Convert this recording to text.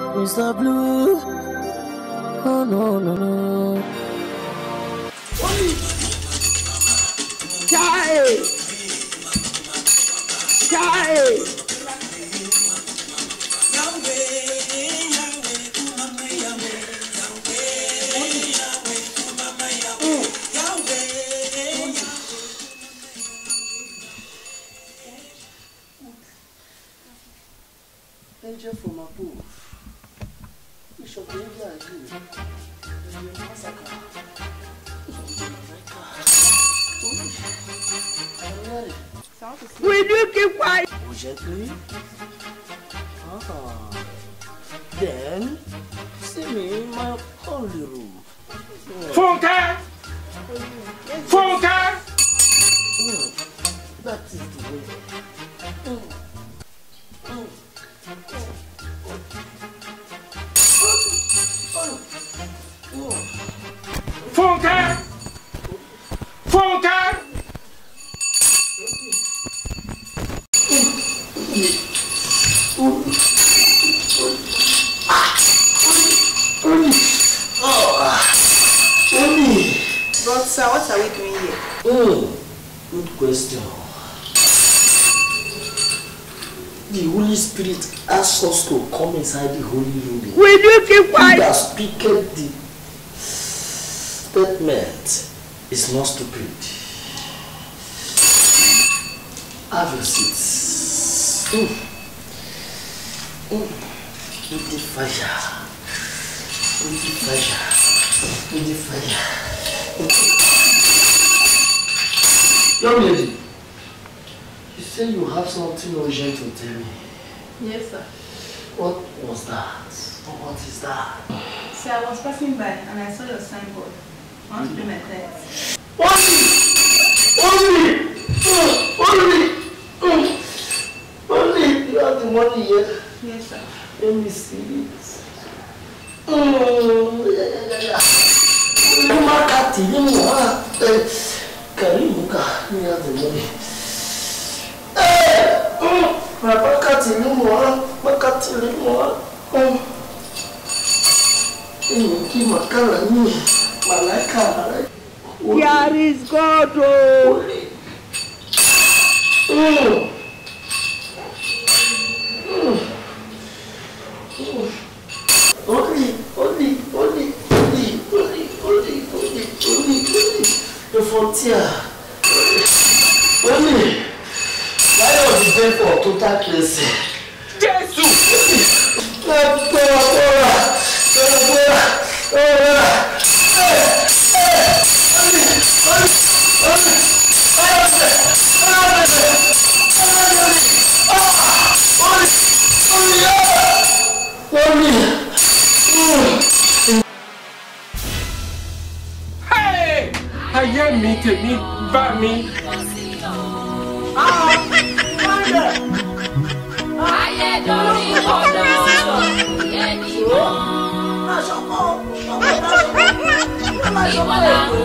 Mr. Blue. Oh no, no, no. Chai! Chai! Angel from above. You should be able to do. Will you keep quiet? Gently. Then, see me in my holy room. Funke! Funke! That is the way. Funke! Funke! But sir, what are we doing here? Good question. The Holy Spirit asks us to come inside the Holy Room. Will you keep quiet? He that speaketh the statement is not stupid. Have your seats. With the fire. With the fire. With the fire. Young lady, you say you have something urgent to tell me. Yes, sir. What was that? What is that? Sir, I was passing by and I saw your signboard. I want to pay my tithes. Only! You have the money here? Yes, sir. Let me see it. Karibuka, you have the money. Here is God. The frontier. Only. Why was the day for total cleansing? Jesus! Hey! Ayé mi tèmi bá mi. Ayé dorí kodò yẹ ni mọ́. Ìwọ la